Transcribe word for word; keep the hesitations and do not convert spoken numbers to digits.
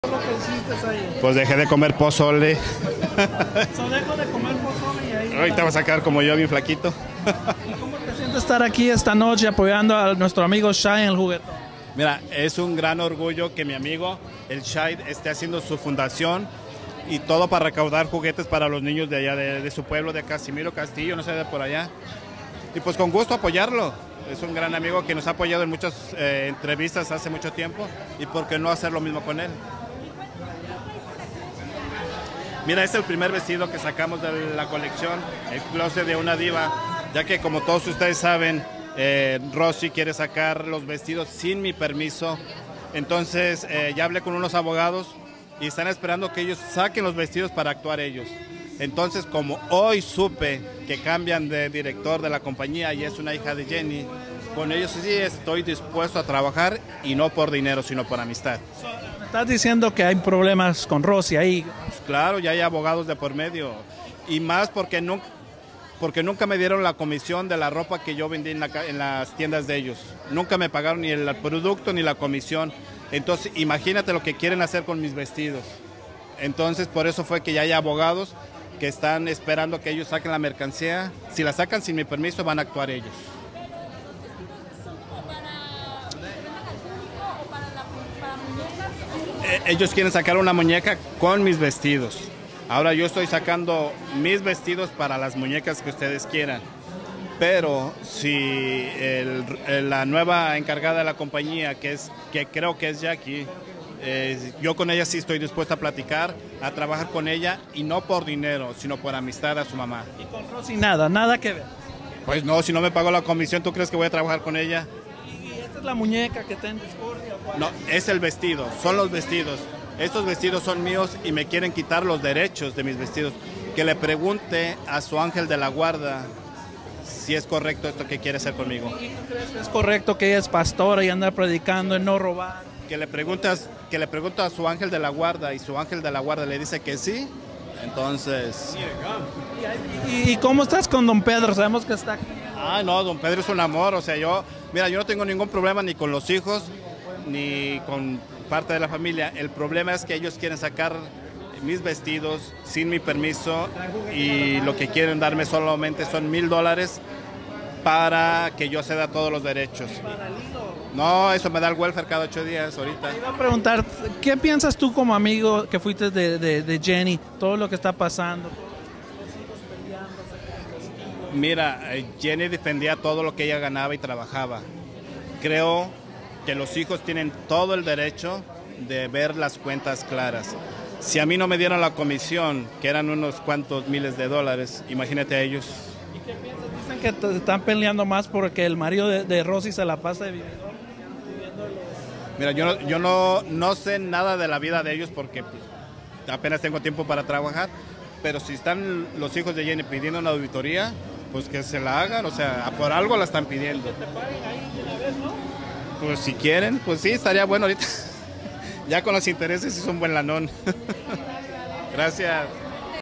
lo que hiciste ahí? Pues dejé de comer pozole. So, dejo de comer pozole y ahí... Ahorita vas a quedar como yo, bien flaquito. ¿Y cómo te sientes estar aquí esta noche apoyando a nuestro amigo Shai en el juguetón? Mira, es un gran orgullo que mi amigo, el Shai, esté haciendo su fundación y todo para recaudar juguetes para los niños de allá, de, de su pueblo, de Casimiro Castillo, no sé, de por allá. Y pues con gusto apoyarlo. Es un gran amigo que nos ha apoyado en muchas eh, entrevistas hace mucho tiempo y por qué no hacer lo mismo con él. Mira, este es el primer vestido que sacamos de la colección, el closet de una diva, ya que como todos ustedes saben, eh, Rosy quiere sacar los vestidos sin mi permiso. Entonces eh, ya hablé con unos abogados y están esperando que ellos saquen los vestidos para actuar ellos. Entonces, como hoy supe que cambian de director de la compañía y es una hija de Jenny, con ellos sí estoy dispuesto a trabajar y no por dinero, sino por amistad. Me estás diciendo que hay problemas con Rosy ahí. Pues claro, ya hay abogados de por medio. Y más porque, no, porque nunca me dieron la comisión de la ropa que yo vendí en, la, en las tiendas de ellos. Nunca me pagaron ni el producto ni la comisión. Entonces, imagínate lo que quieren hacer con mis vestidos. Entonces, por eso fue que ya hay abogados que están esperando que ellos saquen la mercancía. Si la sacan sin mi permiso, van a actuar ellos. Eh, ellos quieren sacar una muñeca con mis vestidos. Ahora yo estoy sacando mis vestidos para las muñecas que ustedes quieran. Pero si el, el, la nueva encargada de la compañía, que, es, que creo que es Jackie, Eh, yo con ella sí estoy dispuesta a platicar, a trabajar con ella y no por dinero, sino por amistad a su mamá. Y con Rosy nada, nada que ver. Pues no, si no me pagó la comisión, ¿tú crees que voy a trabajar con ella? ¿Y esta es la muñeca que está en discordia? No, es el vestido, son los vestidos. Estos vestidos son míos y me quieren quitar los derechos de mis vestidos. Que le pregunte a su ángel de la guarda si es correcto esto que quiere hacer conmigo. ¿Y tú crees que es correcto que ella es pastora y anda predicando en no robar? Que le preguntas, que le pregunta a su ángel de la guarda y su ángel de la guarda le dice que sí, entonces... ¿Y, y cómo estás con don Pedro? Sabemos que está aquí. Ah, no, don Pedro es un amor, o sea, yo, mira, yo no tengo ningún problema ni con los hijos, ni con parte de la familia. El problema es que ellos quieren sacar mis vestidos sin mi permiso y lo que quieren darme solamente son mil dólares para que yo ceda todos los derechos. No, eso me da el welfare cada ocho días ahorita. Te iba a preguntar, ¿qué piensas tú como amigo que fuiste de, de, de Jenny? Todo lo que está pasando. Mira, Jenny defendía todo lo que ella ganaba y trabajaba. Creo que los hijos tienen todo el derecho de ver las cuentas claras. Si a mí no me dieron la comisión, que eran unos cuantos miles de dólares, imagínate a ellos. ¿Y qué piensas? Dicen que te están peleando más porque el marido de, de Rosy se la pasa de vividor. Mira, yo, no, yo no, no sé nada de la vida de ellos porque pues, apenas tengo tiempo para trabajar, pero si están los hijos de Jenny pidiendo una auditoría, pues que se la hagan, o sea, por algo la están pidiendo. ¿Que te paguen ahí de una vez, no? Pues si quieren, pues sí, estaría bueno ahorita. Ya con los intereses es un buen lanón. Gracias.